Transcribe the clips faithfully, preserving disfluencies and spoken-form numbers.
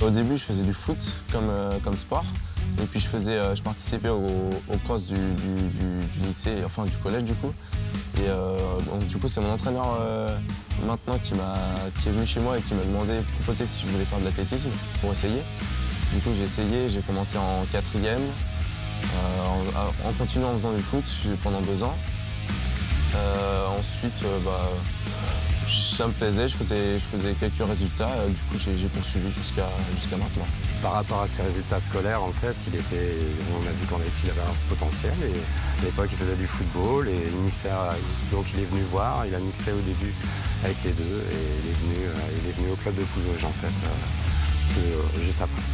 Au début, je faisais du foot comme, euh, comme sport. Et puis je, faisais, euh, je participais au, au cross du, du, du, du lycée, enfin du collège du coup. Et euh, donc, du coup, c'est mon entraîneur euh, maintenant qui, qui est venu chez moi et qui m'a demandé, proposé si je voulais faire de l'athlétisme pour essayer. Du coup, j'ai essayé, j'ai commencé en quatrième, euh, en, en continuant en faisant du foot pendant deux ans. Euh, ensuite, euh, bah, ça me plaisait, je faisais, je faisais quelques résultats, euh, du coup j'ai poursuivi jusqu'à jusqu'à maintenant. Par rapport à ses résultats scolaires, en fait, il était, on a vu qu'il avait un potentiel. Et à l'époque, il faisait du football et il mixait, donc il est venu voir, il a mixé au début avec les deux et il est venu, il est venu au club de Pouzauges, en fait, euh, juste après.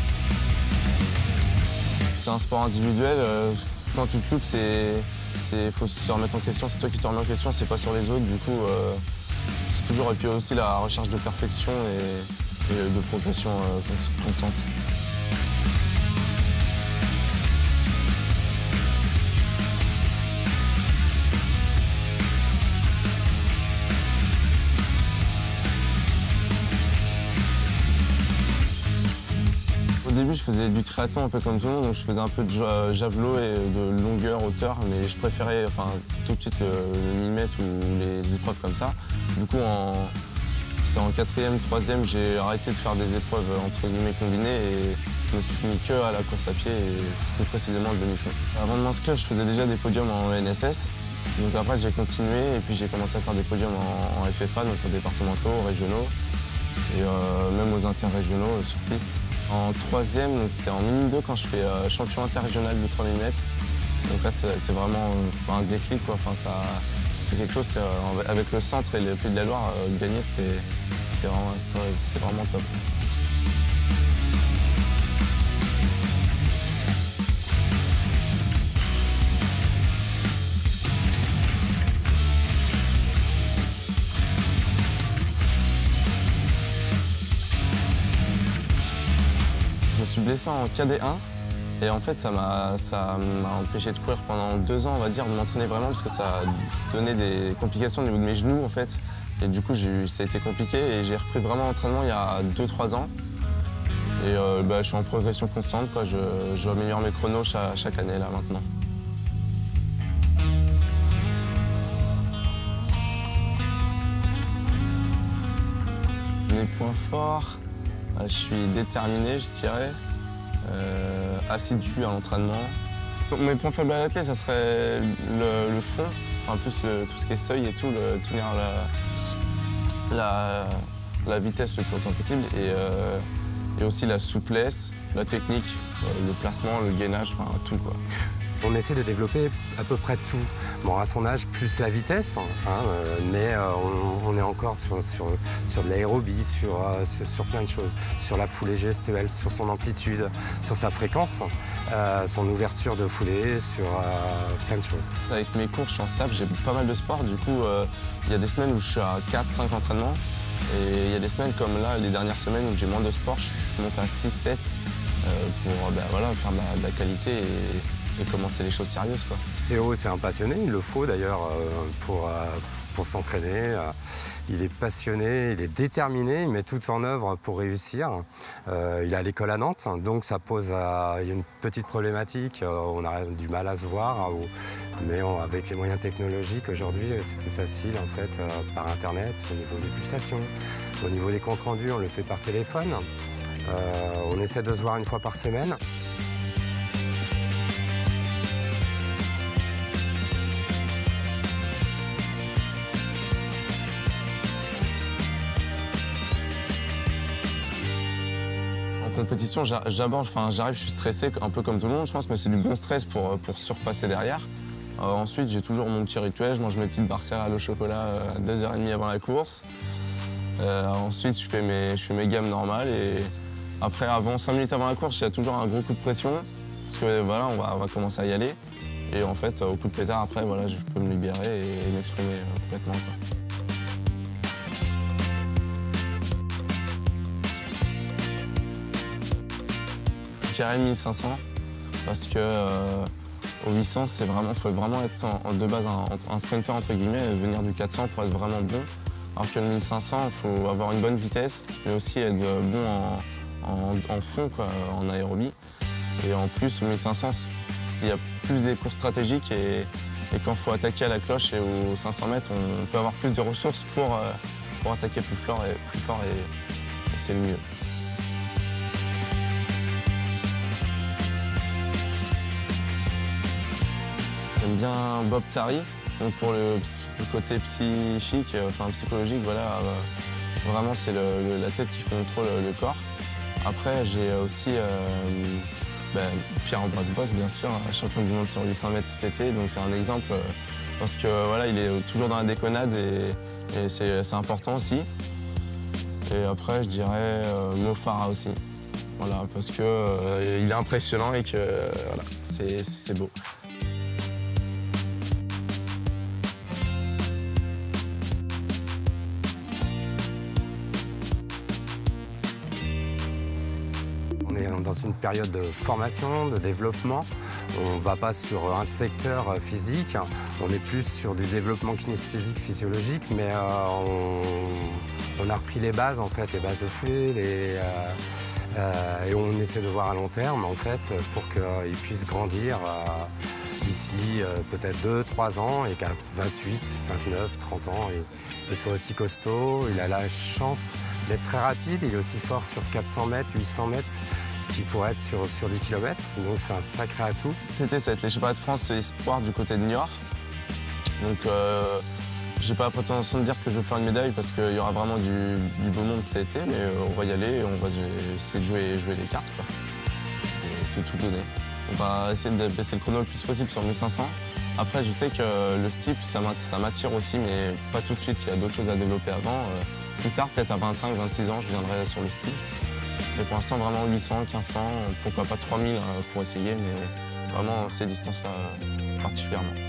C'est un sport individuel, euh, quand tu te loupes, il faut se remettre en question, c'est toi qui te remets en question, c'est pas sur les autres, du coup, euh, c'est toujours, et puis aussi la recherche de perfection et, et de progression euh, constante. Au début, je faisais du triathlon un peu comme tout le monde, donc je faisais un peu de javelot et de longueur, hauteur, mais je préférais enfin, tout de suite le, le mille mètres ou les épreuves comme ça. Du coup, c'était en quatrième, troisième, j'ai arrêté de faire des épreuves entre guillemets combinées et je me suis mis que à la course à pied et plus précisément le demi-fond. Avant de m'inscrire, je faisais déjà des podiums en N S S. Donc après, j'ai continué et puis j'ai commencé à faire des podiums en, en F F A, donc aux départementaux, régionaux et euh, même aux interrégionaux euh, sur piste. En troisième, c'était en mini deux quand je fais euh, champion interrégional de trois mille mètres. Donc là, c'était vraiment euh, un déclic, quoi. Enfin, c'était quelque chose, euh, avec le centre et le Pays de la Loire, euh, gagner, c'était vraiment, vraiment top. Je me suis blessé en K D un et en fait ça m'a empêché de courir pendant deux ans, on va dire, de m'entraîner vraiment parce que ça donnait des complications au niveau de mes genoux en fait. Et du coup eu, ça a été compliqué et j'ai repris vraiment l'entraînement il y a deux trois ans. Et euh, bah, je suis en progression constante, quoi. Je, je améliore mes chronos chaque, chaque année là maintenant. Mes points forts, je suis déterminé, je dirais, euh, assidu à l'entraînement. Mes points faibles à l'athlète, ça serait le, le fond, enfin, plus le, tout ce qui est seuil et tout, le, tenir la, la, la vitesse le plus longtemps possible et, euh, et aussi la souplesse, la technique, le placement, le gainage, enfin tout quoi. On essaie de développer à peu près tout. Bon, à son âge, plus la vitesse, hein, euh, mais euh, on, on est encore sur, sur, sur de l'aérobie, sur, euh, sur, sur plein de choses. Sur la foulée gestuelle, sur son amplitude, sur sa fréquence, euh, son ouverture de foulée, sur euh, plein de choses. Avec mes cours, je suis en stab, j'ai pas mal de sport. Du coup, euh, il y a des semaines où je suis à quatre cinq entraînements. Et il y a des semaines comme là, les dernières semaines où j'ai moins de sport, je monte à six sept euh, pour ben, voilà, faire de la, de la qualité et, et commencer les choses sérieuses, quoi. Théo, c'est un passionné, il le faut d'ailleurs euh, pour, euh, pour s'entraîner. Il est passionné, il est déterminé, il met tout en œuvre pour réussir. Euh, il est à l'école à Nantes, donc ça pose à, il y a une petite problématique, on a du mal à se voir, mais on, avec les moyens technologiques aujourd'hui, c'est plus facile en fait par internet, au niveau des pulsations, au niveau des comptes rendus, on le fait par téléphone. Euh, on essaie de se voir une fois par semaine. En compétition, j'aborde, enfin, j'arrive, je suis stressé, un peu comme tout le monde, je pense, mais c'est du bon stress pour, pour surpasser derrière. Euh, ensuite, j'ai toujours mon petit rituel, je mange mes petites barres céréales au chocolat euh, deux heures trente avant la course. Euh, ensuite, je fais, mes, je fais mes gammes normales et après, avant, cinq minutes avant la course, il y a toujours un gros coup de pression parce que voilà, on va, on va commencer à y aller. Et en fait, au coup de pétard, après, voilà, je peux me libérer et m'exprimer complètement, quoi. Je dirais mille cinq cents parce que euh, au huit cents, c'est vraiment, faut vraiment être en, de base un, un sprinter entre guillemets, et venir du quatre cents pour être vraiment bon. Alors que le mille cinq cents, il faut avoir une bonne vitesse, mais aussi être bon en, en, en fond, quoi, en aérobie. Et en plus, au mille cinq cents, il y a plus des courses stratégiques et, et quand il faut attaquer à la cloche et aux cinq cents mètres, on peut avoir plus de ressources pour, euh, pour attaquer plus fort et, plus fort et, et c'est le mieux. J'aime bien Bob Tari, donc pour le, le côté psychique, enfin psychologique, voilà, euh, vraiment c'est le, le, la tête qui contrôle le corps. Après j'ai aussi euh, ben, Pierre-Ambroise Bosse, bien sûr, champion du monde sur huit cents mètres cet été, donc c'est un exemple euh, parce que voilà, il est toujours dans la déconnade et, et c'est important aussi. Et après je dirais euh, Mo Farah aussi, voilà, parce que euh, il est impressionnant et que euh, voilà, c'est beau. On est dans une période de formation, de développement. On ne va pas sur un secteur physique, on est plus sur du développement kinesthésique, physiologique, mais euh, on, on a repris les bases, en fait, les bases de fouet, les, euh, euh, et on essaie de voir à long terme, en fait, pour qu'il puisse grandir euh, d'ici euh, peut-être deux trois ans et qu'à vingt-huit, vingt-neuf, trente ans, il, il soit aussi costaud. Il a la chance d'être très rapide, il est aussi fort sur quatre cents mètres, huit cents mètres, qui pourrait être sur, sur dix kilomètres, donc c'est un sacré atout. Cet été, ça va être les championnats de France espoir du côté de Niort. Donc euh, j'ai pas la prétention de dire que je vais faire une médaille parce qu'il y aura vraiment du, du beau monde cet été, mais euh, on va y aller et on va essayer de jouer, jouer les cartes, quoi. Et de tout donner. On va essayer de baisser le chrono le plus possible sur mille cinq cents. Après, je sais que le steeple, ça m'attire aussi, mais pas tout de suite. Il y a d'autres choses à développer avant. Euh, plus tard, peut-être à vingt-cinq, vingt-six ans, je viendrai sur le steeple. Mais pour l'instant, vraiment huit cents, quinze cents, pourquoi pas trois mille pour essayer, mais vraiment ces distances-là particulièrement.